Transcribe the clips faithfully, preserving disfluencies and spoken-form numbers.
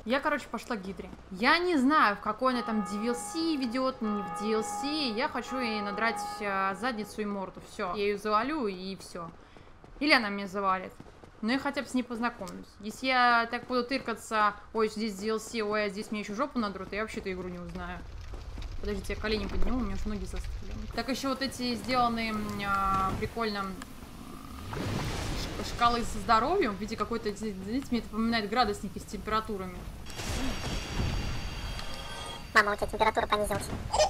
Я, короче, пошла к Гидре. Я не знаю, в какой она там ди эл си ведет, не в ди эл си. Я хочу ей надрать а, задницу и морду. Все. Я ее завалю и все. Или она меня завалит. Но я хотя бы с ней познакомлюсь. Если я так буду тыркаться, ой, здесь ди эл си, ой, а здесь мне еще жопу надрут, я вообще-то игру не узнаю. Подождите, я колени подниму, у меня уже ноги застряли. Так еще вот эти сделанные а, прикольно шкалы со здоровьем в виде какой-то, знаете, мне это напоминает градусники с температурами. Мама, у тебя температура понизилась.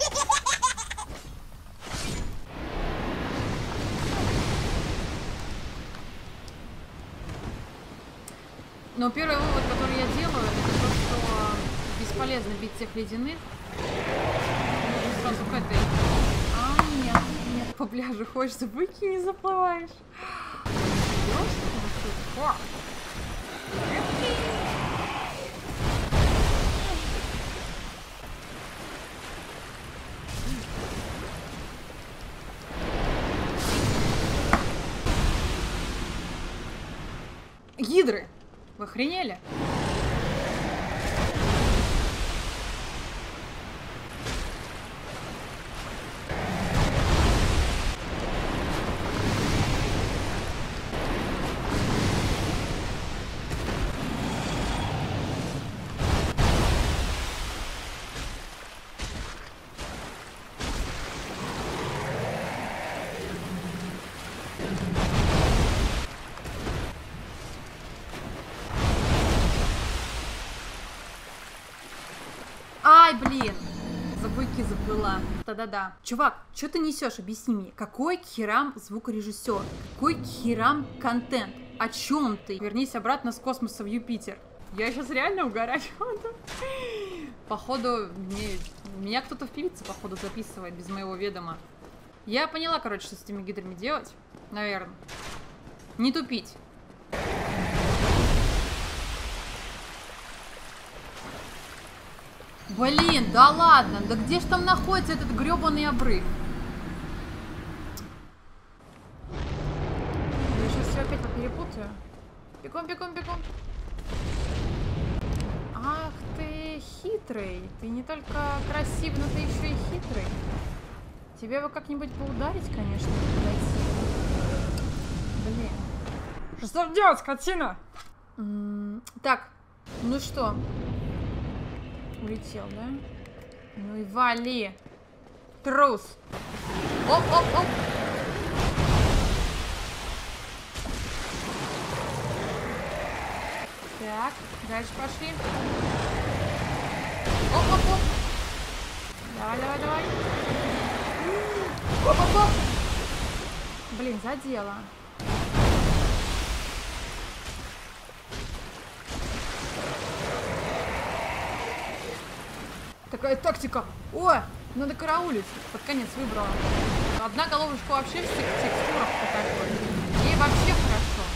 Но первый вывод, который я делаю, это то, что бесполезно бить тех ледяных. Сразу к этой. А, нет, нет, по пляжу хочется, выкинь, не заплываешь. Гидры! Вы охренели? Ай, блин! За буйки заплыла. Да-да-да. Чувак, что ты несешь? Объясни мне. Какой к херам звукорежиссер? Какой к херам контент? О чем ты? Вернись обратно с космоса в Юпитер. Я сейчас реально угораю. Походу, мне... меня кто-то в певице, походу, записывает без моего ведома. Я поняла, короче, что с этими гидрами делать. Наверное. Не тупить. Блин, да ладно, да где ж там находится этот гребаный обрыв? Я сейчас все опять перепутаю. Бегом, бегом, бегом. Ах ты хитрый. Ты не только красивый, но ты еще и хитрый. Тебе бы как-нибудь поударить, конечно. Блин. Что делать, скотина? М-м, так, ну что? Улетел, да? Ну и вали! Трус! Оп, оп, оп! Так, дальше пошли. Оп, оп, оп! Давай, давай, давай! Оп, оп, оп! Блин, задела. Такая тактика. О, надо караулить. Под конец выбрала. Одна головушка вообще в текстурах такой. Ей вообще хорошо.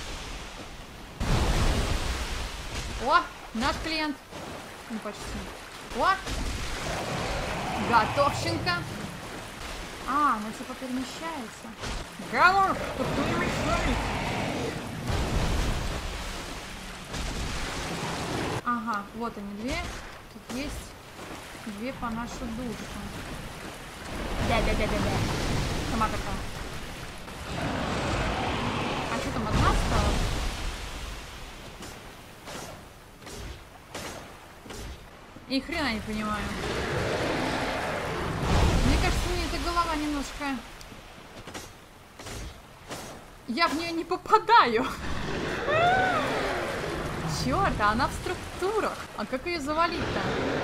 О, наш клиент. Ну, почти. О, готовщенко. А, ну типа перемещается. Головушка, перемещается. Ага, вот они две. Тут есть две по нашу душу. Да-да-да-да-да. Сама такая. А что там, одна стала? И хрена не понимаю. Мне кажется, мне эта голова немножко... Я в нее не попадаю. Черт, а она в структурах. А как ее завалить-то?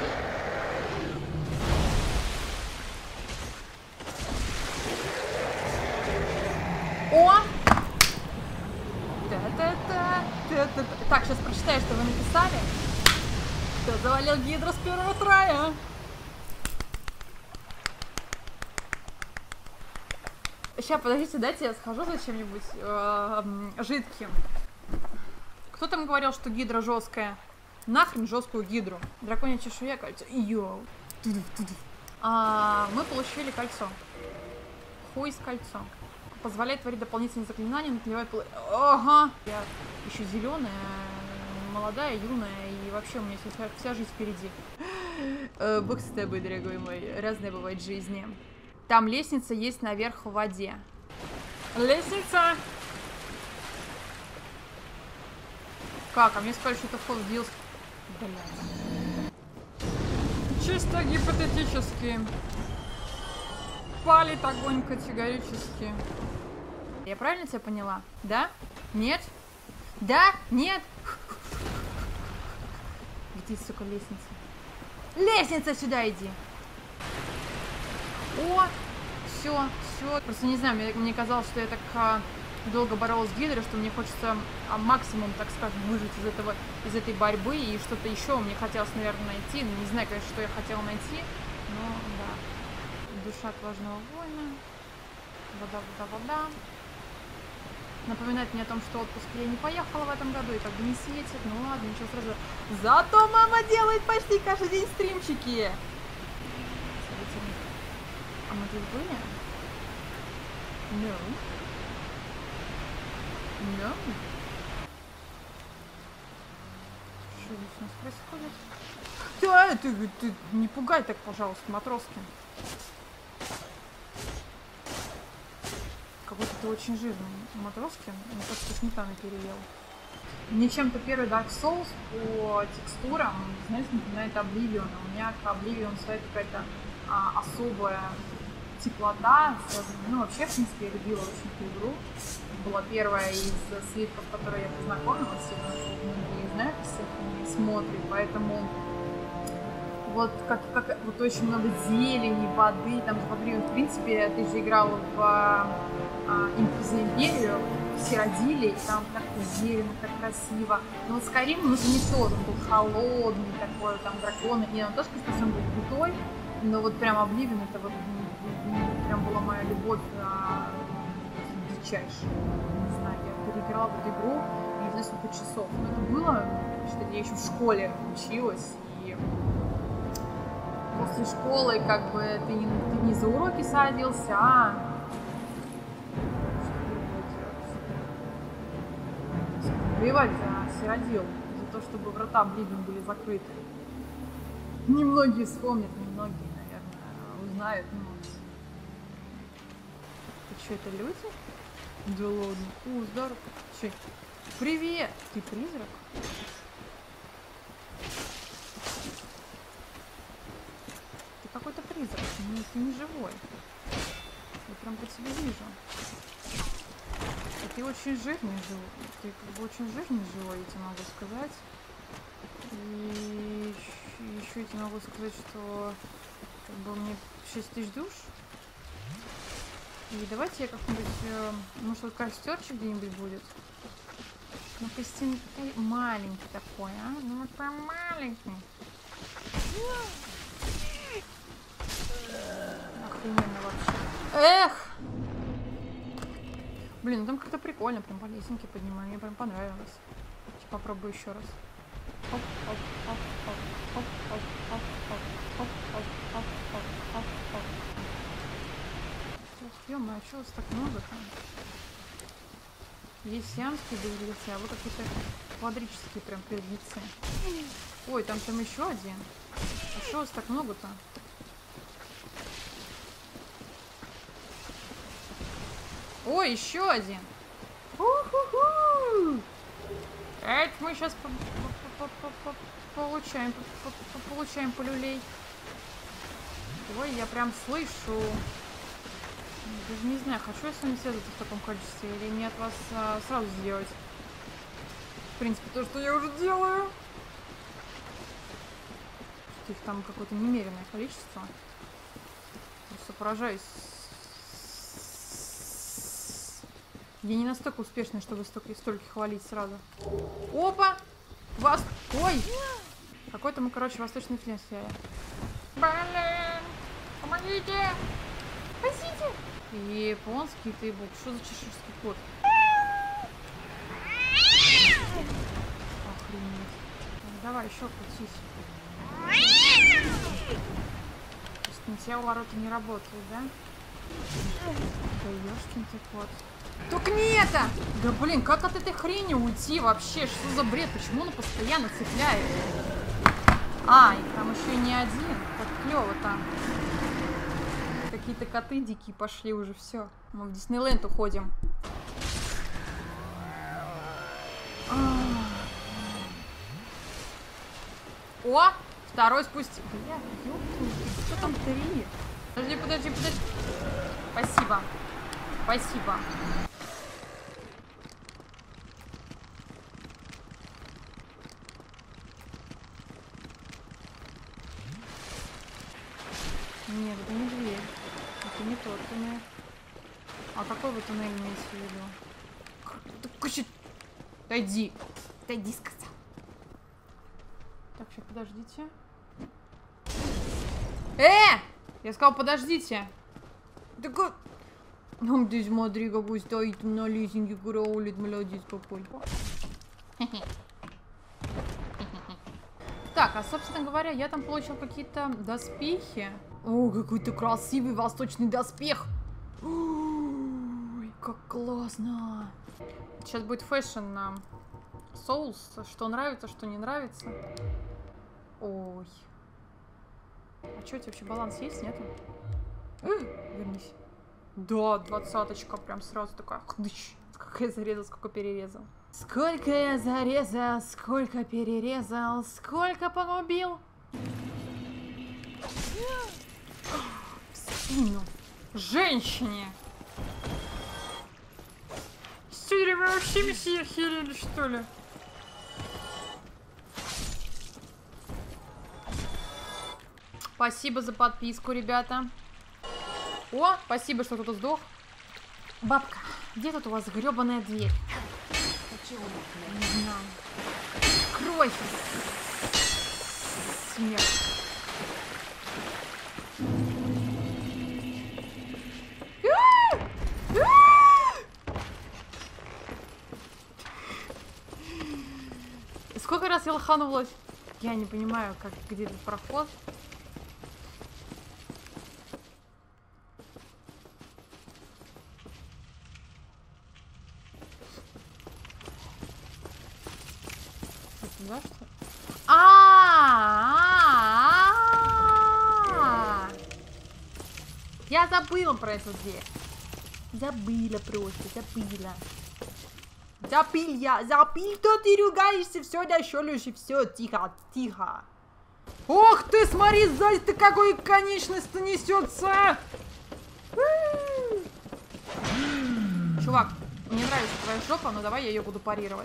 О! Та-та-та, та-та-та. Так, сейчас прочитаю, что вы написали. Кто завалил гидру с первого трая? Сейчас, подождите, дайте я схожу за чем-нибудь э, жидким. Кто там говорил, что гидра жесткая? Нахрен жесткую гидру. Драконья чешуя, кольцо. Йоу. А, мы получили кольцо. Хуй с кольцо. Позволяет творить дополнительные заклинания, наплевать пол... Ага. Я еще зеленая. молодая, юная, и вообще у меня вся, вся жизнь впереди. Бог с тобой, дорогой мой. Разная бывает жизнь. Там лестница есть наверх в воде. Лестница! Как? А мне сказали, что это вход в ди эл си. Блядь. Чисто гипотетически. Палит огонь категорически. Я правильно тебя поняла? Да? Нет? Да? Нет? Где, сука, лестница? Лестница, сюда иди! О! Все, все. Просто не знаю, мне, мне казалось, что я так а, долго боролась с Гидрой, что мне хочется а, максимум, так скажем, выжить из этого, из этой борьбы, и что-то еще мне хотелось, наверное, найти. Не знаю, конечно, что я хотела найти, но да. Душа отважного воина. Вода, вода, вода. Напоминает мне о том, что отпуск я не поехала в этом году и как бы не светит. Ну ладно, ничего сразу. Зато мама делает почти каждый день стримчики. А мы здесь были? No. No. Что здесь у нас происходит? Да, ты, ты не пугай так, пожалуйста, матроски. Какой-то ты очень жирный матроски. Мне кажется, сметану переел. Мне чем-то первый Dark Souls по текстурам, знаете, напоминает Oblivion. У меня к Oblivion стоит какая-то а, особая теплота. Ну, вообще, в принципе, я любила очень эту игру. Была первая из слитков, с которой я познакомилась. И многие знают, если смотрят. Поэтому вот как, как вот очень много зелени, воды. Там, смотри, в принципе, ты же играл в а, за империю, все родили, и там так зелено, так красиво. Но вот Skyrim, он уже не тот, он был холодный такой, там драконы. Не, он тоже, конечно, он был крутой, но вот прям Oblivion, это вот прям была моя любовь а, дичайшая. Не знаю, я переиграла в эту игру не знаю сколько часов. Но это было, что я еще в школе училась, и после школы как бы ты не, ты не за уроки садился, а воевать за сиродел, за то, чтобы врата Oblivion были закрыты. Немногие вспомнят, немногие, наверное, узнают. Ну, ты что, это люди? Да ладно. О, здорово. Че? Привет! Ты призрак? Ты какой-то призрак, ты, ты не живой. Я прям по тебе вижу. Ты очень жирный живой. Ты как бы очень жирный живой, я тебе могу сказать. И еще я тебе могу сказать, что как бы у меня шесть тысяч душ. И давайте я как-нибудь, э, может, вот костерчик где-нибудь будет. Ну, Костин маленький такой, а? Ну, вот прям маленький. Охрененно вообще. Эх! Блин, ну там как-то прикольно, прям по лесенке поднимаю, мне прям понравилось. Сейчас попробую еще раз. Оп, оп, оп, оп, оп, оп, оп, оп, оп, оп, оп, оп, оп, оп. Ё-моё, а чё у вас так много-то? Есть сиамские беглецы, а вот какие-то квадрические прям беглецы. Ой, там там еще один. А чё у вас так много-то? Ой, еще один. У-ху-ху! Это мы сейчас получаем, получаем по люлей. Ой, я прям слышу. Даже не знаю, хочу я с вами связаться в таком количестве, или мне от вас а, сразу сделать. В принципе, то, что я уже делаю. Что их там какое-то немеренное количество. Просто поражаюсь. Я не настолько успешная, чтобы столько, столько хвалить сразу. Опа! Вас... Ой! Какой-то мы, короче, восточный флин сняли. Блин! Помогите! Спасите! Японский ты бог. Что за чеширский кот? Охренеть. Давай, еще крутись. То есть на тебя ворота не работают, да? Да ешкин ты кот. Только не это! Да блин, как от этой хрени уйти вообще? Что за бред? Почему он постоянно цепляет? А, и там еще и не один. Как клево там. Какие-то коты дикие пошли уже, все. Мы в Диснейленд уходим. О! Второй спустил. Бля, ёпта, что там три? Подожди, подожди, подожди. Спасибо. Спасибо. Нет, это не дверь. Это не тот туннель. А какой вы туннель имеете в виду? Куча... Отойди. Отойди, сказал. Так, сейчас подождите. Э! Я сказал, подождите. Так вот... Ну, ты смотри, какой стоит на лесенке, караулит, молодец какой. Так, а, собственно говоря, я там получил какие-то доспехи. О, какой-то красивый восточный доспех. Ой, как классно. Сейчас будет фэшн на Souls. Что нравится, что не нравится. Ой. А что, у тебя вообще баланс есть, нету? Вернись. Да, двадцаточка прям сразу такая. Хдыщ. Сколько я зарезал, сколько перерезал. Сколько я зарезал, сколько перерезал, сколько погубил. В спину. Женщине. Сюда вы вообще месье херели, что ли? Спасибо за подписку, ребята. О, спасибо, что кто-то сдох. Бабка, где тут у вас гребаная дверь? Не знаю. Кройся. Смерть. Сколько раз я лоханулась? Я не понимаю, как где этот проход. Да, что? А-а-а! Я забыла про эту дверь. Забыла просто, забыла. Забыл я, забыл, что ты ругаешься, все, да, щелюешь, и все, тихо, тихо. Ох ты, смотри, сзади ты какой конечность-то несется. Чувак, мне нравится твоя жопа, но давай я ее буду парировать.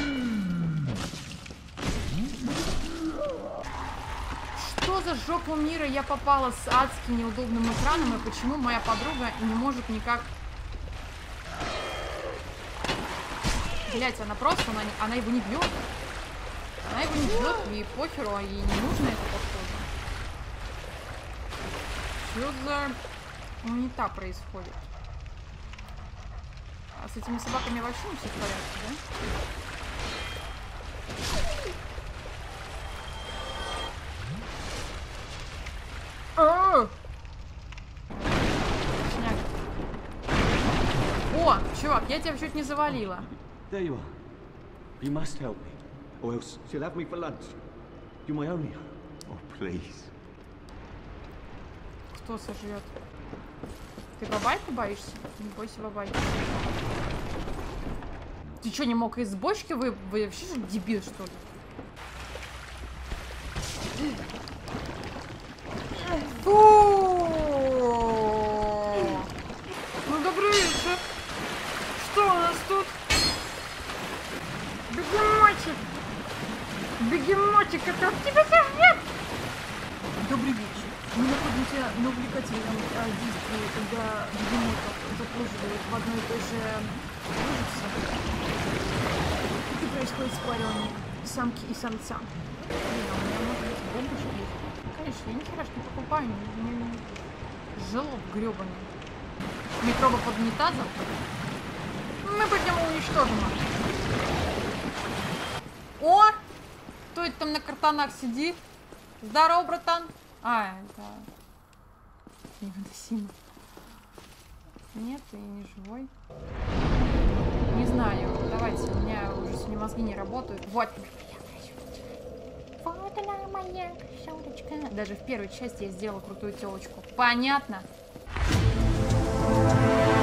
Что за жопу мира я попала с адским неудобным экраном, и почему моя подруга не может никак... Блять, она просто, она, она его не бьет. Она его не бьет, ей похеру, а ей не нужно это, походу. Что за... Ну, не так происходит. А с этими собаками вообще не все в порядке, да? О! О, чувак, я тебя чуть не завалила. There you are. You must help me, or else she'll have me for lunch. You're my only hope. Oh, please. Кто сожрет? Ты бабайку боишься? Не бойся бабайки. Ты что, не мог из бочки? Вы, вы вообще же дебил, что ли? Фу! Ну, добрый вечер. Что у нас тут? Бегемотик! Бегемотик, это от тебя сожрет! Добрый вечер. Мы находимся на увлекательном а, действии, когда бегемотов запруживают в одной и той же лужице. И происходит спаривание самки и самца. Блин, а у меня может быть бомбочки есть? Конечно, я ни хера ж не покупаю, не, не, не. Желоб гребаный. Микробы под унитазом. Мы пойдем уничтожим. О! Кто это там на картонах сидит? Здорово, братан. А, это... Невыносимо. Нет, ты не живой. знаю. Давайте, у меня уже сегодня мозги не работают. Вот. Вот она моя красоточка. Даже в первой части я сделала крутую телочку. Понятно?